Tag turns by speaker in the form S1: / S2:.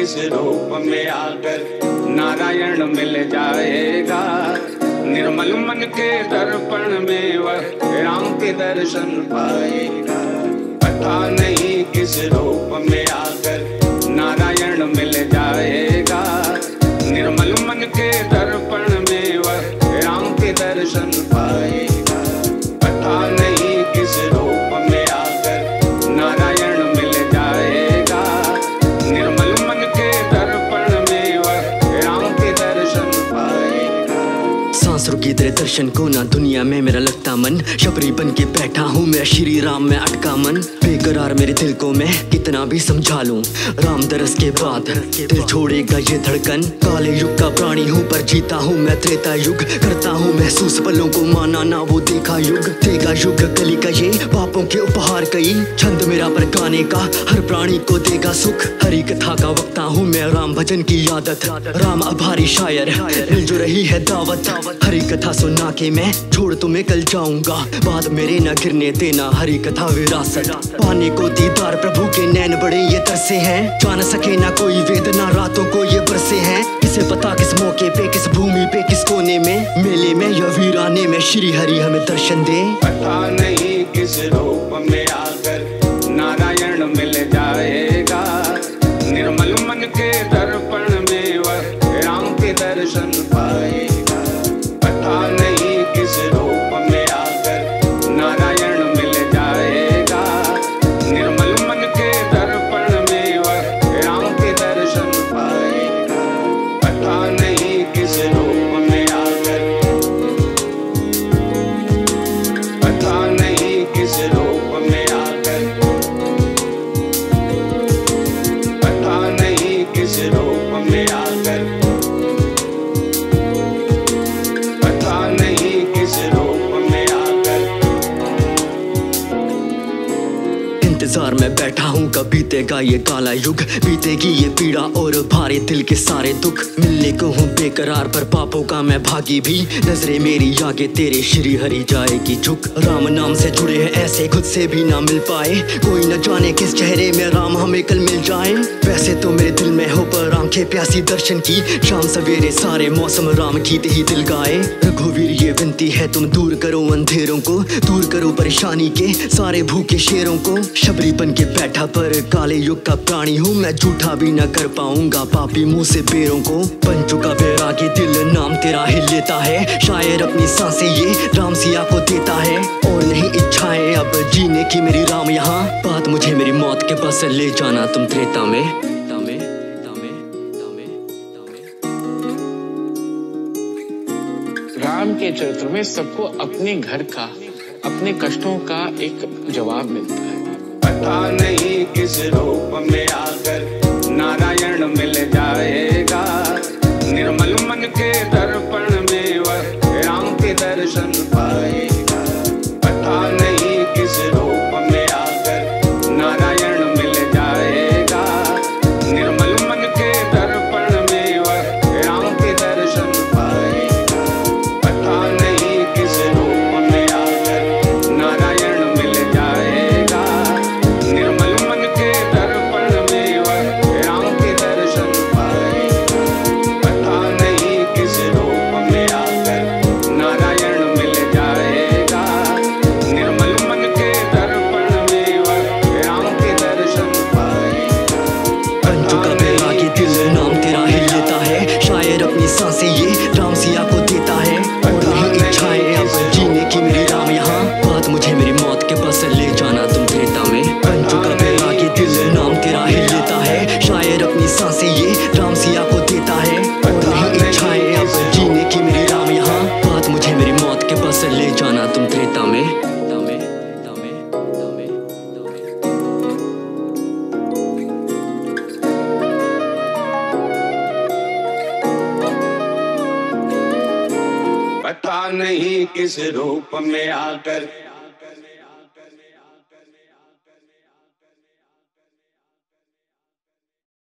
S1: किस रूप में आकर नारायण मिल जाएगा। निर्मल मन के दर्पण में वह राम के दर्शन पाएगा। पता नहीं किस रूप में आकर नारायण मिल जाएगा। निर्मल मन के दर्पण में वह राम के दर्शन पाएगा। पता नहीं किस रूप में आकर नारायण मिल जाएगा। निर्मल मन के दर्पण में वह राम के दर्शन पाएगा।
S2: सांसरों की तरह दर्शन को ना दुनिया में मेरा लगता मन, शबरी बन के बैठा हूँ मैं श्री राम में अटका मन। बेकरार मेरे दिल को मैं कितना भी समझा लूं, राम दरस के बाद दिल छोड़ेगा ये धड़कन। काले युग का प्राणी हूँ पर जीता हूँ मैं त्रेता युग। करता हूँ महसूस पलों को माना ना वो देखा युग। देगा युग कली का ये पापों के उपहार कई, छंद मेरा पर गाने का हर प्राणी को देगा सुख। हरी कथा का वक्ता हूँ मैं, राम भजन की आदत, राम आभारी शायर मिल जो रही है दावत। हरी कथा सुना के मैं छोड़ तुम्हें कल जाऊंगा, बाद मेरे न गिरने देना हरी कथा विरासत। पाने को दीदार प्रभु के नैन बड़े ये तरसे हैं, जान सके ना कोई वेदना रातों को ये बरसे हैं। किसे पता किस मौके पे किस भूमि पे किस कोने में, मेले में या वीराने में श्री हरि हमें दर्शन दे।
S1: पता नहीं किस रूप में आकर नारायण मिल जाएगा। निर्मल मन के दर्पण में वह राम के दर्शन पाएगा। पता नहीं किस रूप में आकर नारायण मिल जाएगा। निर्मल मन के दर्पण में वह राम के दर्शन पाएगा। पता नहीं किस रूप में आकर, पता नहीं किस रूप में आकर, पता नहीं किस रूप में आकर, पता नहीं किस रूप में आकर।
S2: इंतजार में बैठा हूँ कब बीतेगा ये काला युग, बीतेगी ये पीड़ा और भारे दिल के सारे दुख। मिलने को हूँ बेकरार पर पापों का मैं भागी भी, नजरे मेरी आगे तेरे श्री हरि जाएगी झुक। राम नाम से जुड़े हैं ऐसे खुद से भी ना मिल पाए, कोई न जाने किस चेहरे में राम हमें कल मिल जाए। वैसे तो मेरे दिल में हो पर आंखें प्यासी दर्शन की, शाम सवेरे सारे मौसम राम गीत ही दिल गाए। रघुवीर ये विनती है तुम दूर करो अंधेरों को, दूर करो परेशानी के सारे भूखे शेरों को। शबरी बन के बैठा पर काले युग का प्राणी हूँ मैं, झूठा भी न कर पाऊंगा पापी मुंह से बेरों को। बन चुका बैरागी दिल नाम तेरा ही लेता है, शायर अपनी सांसें ये राम सिया को देता है। और नहीं इच्छाएं अब जीने की मेरी राम यहाँ, बात मुझे मेरी मौत के बस ले जाना तुम त्रेता में।
S3: राम के चरित्र में सबको अपने घर का, अपने कष्टों का एक जवाब मिलता है।
S1: पता नहीं किस रूप में आकर नारायण मिल जाएगा। निर्मल मन के दर्पण में वह राम के दर्शन पाएगा। पता नहीं किस रूप में आकर नारायण मिल जाएगा। निर्मल मन के दर्पण में वह राम के दर्शन पाएगा। पता नहीं किस रूप में आकर नारायण मिल जाएगा। निर्मल मन के दर्पण में वह राम के दर्शन पाएगा। पता नहीं किस रूप में आकर नारायण मिल जाएगा। निर्मल मन के दर्पण में वह राम के दर्शन पाएगा।
S2: बन चुका बैरागी दिल नाम तेरा ही लेता है, शायर अपनी सांसें ये राम सिया को देता है। और नहीं इच्छाएं अब जीने की मेरी राम यहाँ, बात मुझे मेरी मौत के बस ले जाना तुम त्रेता में। बन चुका बैरागी दिल नाम तेरा ही लेता है, शायर अपनी सांसें ये राम सिया को देता है। और नहीं इच्छाएं अब जीने की मेरी राम यहाँ, बात मुझे मेरी मौत के बस ले जाना तुम त्रेता में।
S1: पता नहीं किस रूप में आकर